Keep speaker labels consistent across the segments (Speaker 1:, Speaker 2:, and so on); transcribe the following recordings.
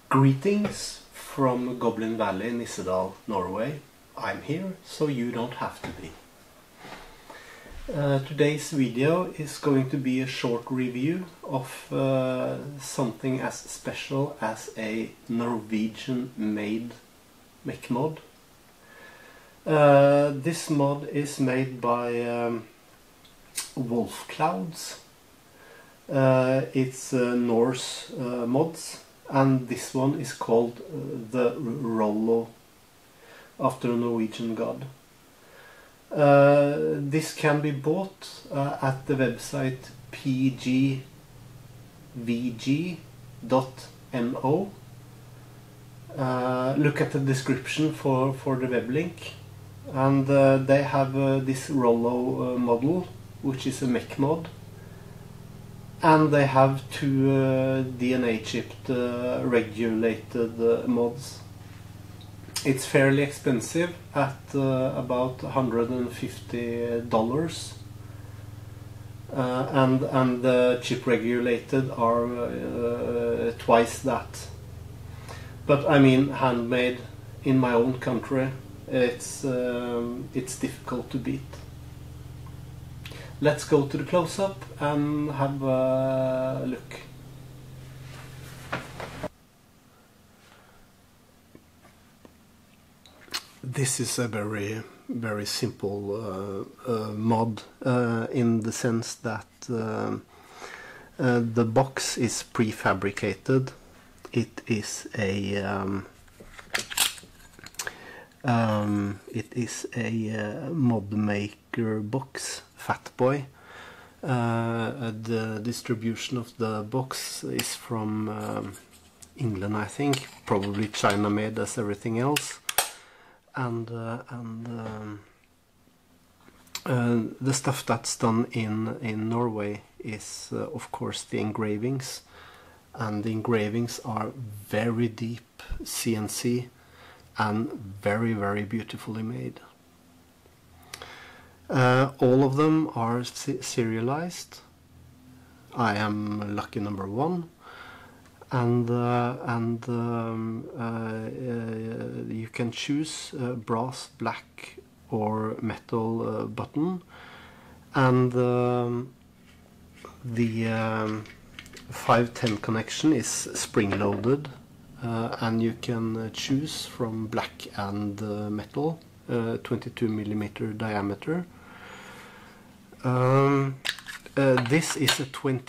Speaker 1: Greetings from Goblin Valley, Nissedal, Norway. I'm here, so you don't have to be. Today's video is going to be a short review of something as special as a Norwegian-made mech mod. This mod is made by Wolf Clouds. It's Norse Mods, and this one is called the Rollo, after a Norwegian god. This can be bought at the website pgvg.no. Look at the description for the web link, and they have this Rollo model, which is a mech mod, and they have two DNA chipped regulated mods. It's fairly expensive at about $150, and the chip regulated are twice that. But I mean, handmade in my own country, it's difficult to beat. Let's go to the close-up and have a look. This is a very simple mod in the sense that the box is prefabricated. It is a mod maker box, Fat Boy. The distribution of the box is from England, I think, probably China made as everything else. And the stuff that's done in Norway is of course the engravings, and the engravings are very deep CNC and very beautifully made. All of them are serialized. I am lucky number one. And you can choose brass, black or metal button, and the 510 connection is spring-loaded, and you can choose from black and metal, 22mm diameter. This is a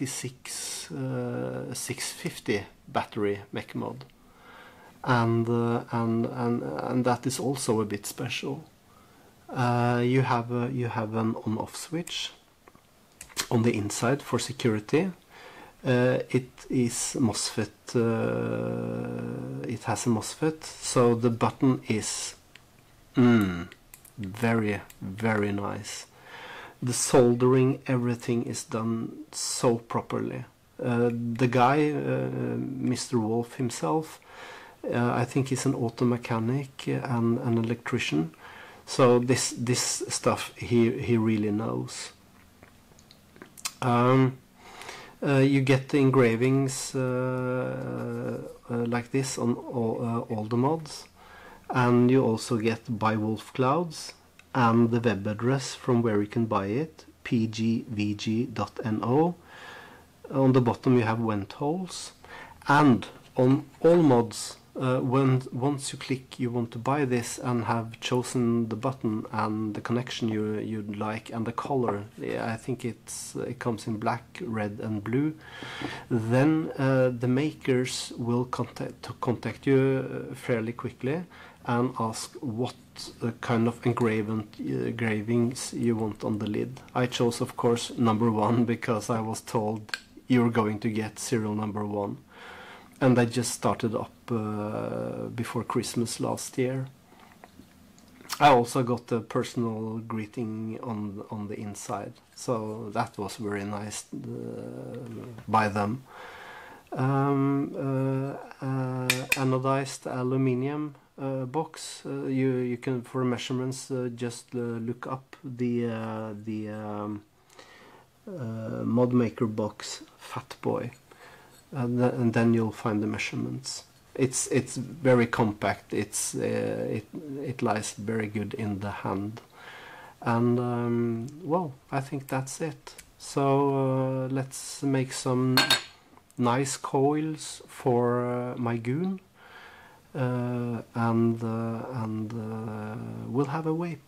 Speaker 1: 650 battery mech mod, and that is also a bit special. You have an on-off switch on the inside for security. It is MOSFET. It has a MOSFET, so the button is very nice. The soldering, everything is done so properly. The guy, Mr. Wolf himself, I think he's an auto mechanic and an electrician. So this stuff he really knows. You get the engravings like this on all the mods, and you also get by Wolf Clouds, and the web address from where you can buy it, pgvg.no. On the bottom you have vent holes, and on all mods, once you click you want to buy this and have chosen the button and the connection you'd like and the color, I think it comes in black, red and blue, then the makers will contact you fairly quickly and ask what kind of engravings you want on the lid. I chose, of course, number 1 because I was told you're going to get serial number 1, and I just started up before Christmas last year. I also got a personal greeting on the inside, so that was very nice by them. Anodized aluminium box. You can, for measurements, just look up the mod maker box Fat Boy, and then you'll find the measurements. it's very compact. It lies very good in the hand, and well, I think that's it. So let's make some nice coils for my goon, and we'll have a wape.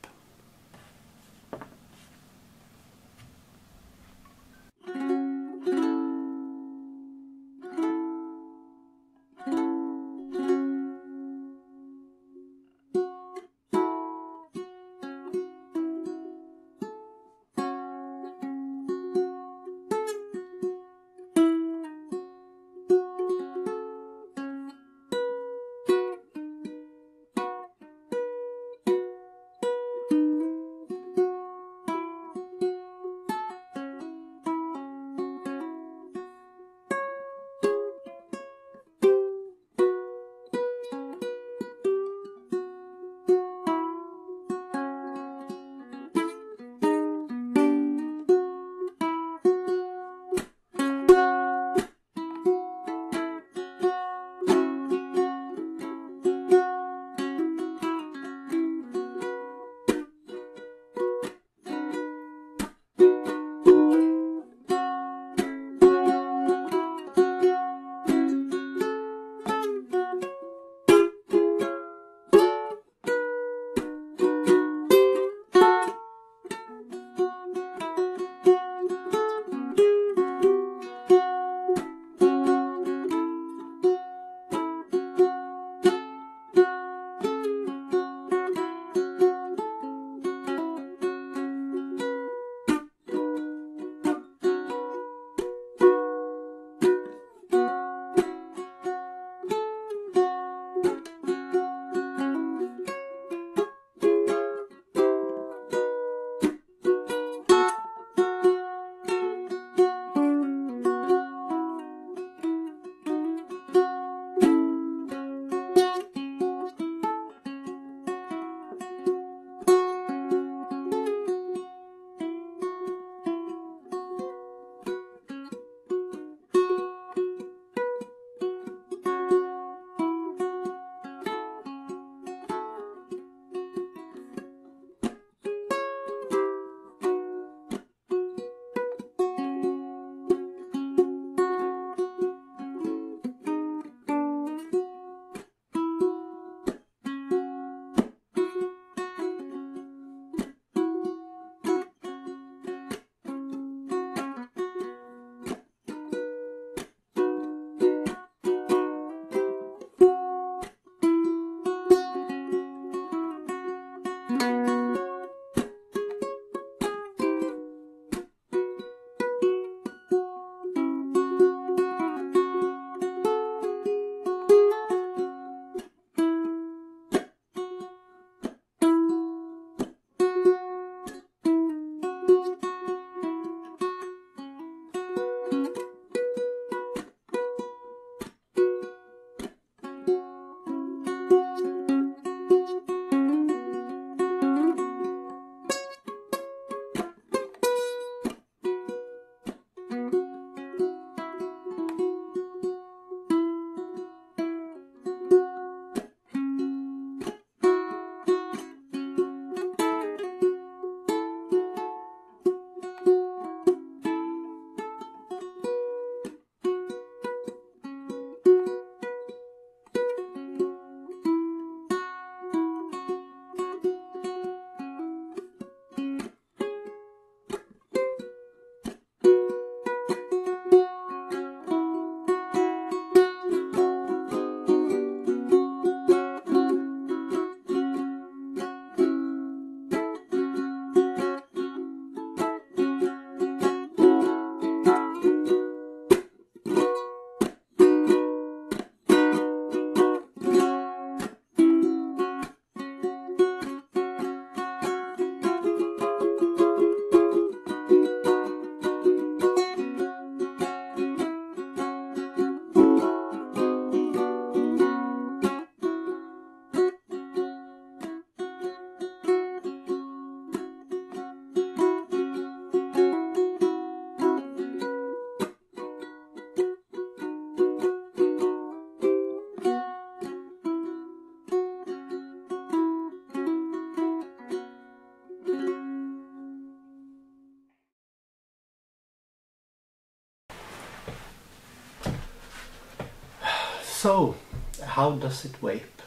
Speaker 1: So, how does it vape?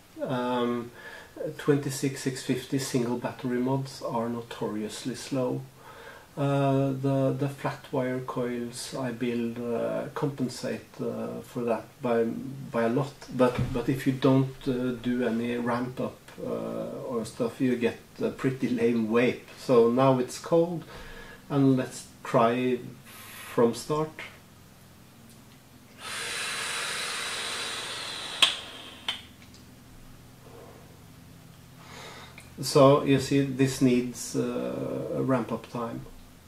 Speaker 1: 26650 single battery mods are notoriously slow. The flat wire coils I build compensate for that by a lot, but if you don't do any ramp up or stuff, you get a pretty lame vape. So now it's cold, and let's try from start. So you see, this needs a ramp up time.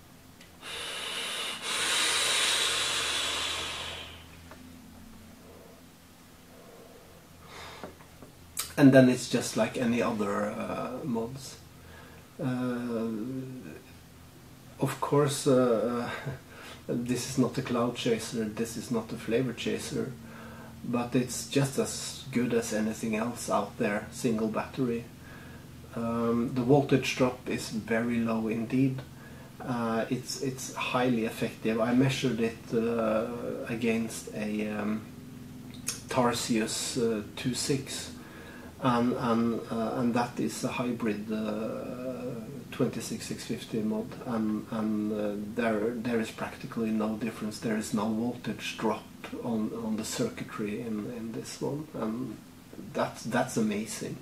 Speaker 1: And then it's just like any other mods. Of course, this is not a cloud chaser, this is not a flavor chaser, but it's just as good as anything else out there, single battery. The voltage drop is very low indeed. It's highly effective. I measured it against a Tarsius 2.6. And that is a hybrid 26650 mod, and there is practically no difference. There is no voltage drop on the circuitry in this one, and that's amazing.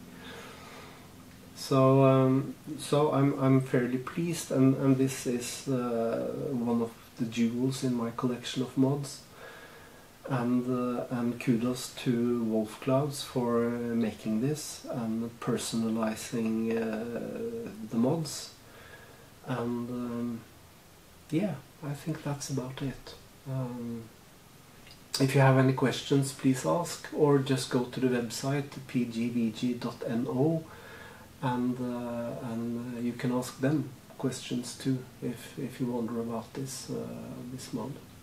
Speaker 1: So I'm fairly pleased, and this is one of the jewels in my collection of mods. And kudos to Wolf Clouds for making this and personalizing the mods. And yeah, I think that's about it. If you have any questions, please ask, or just go to the website pgvg.no, and you can ask them questions too if you wonder about this mod.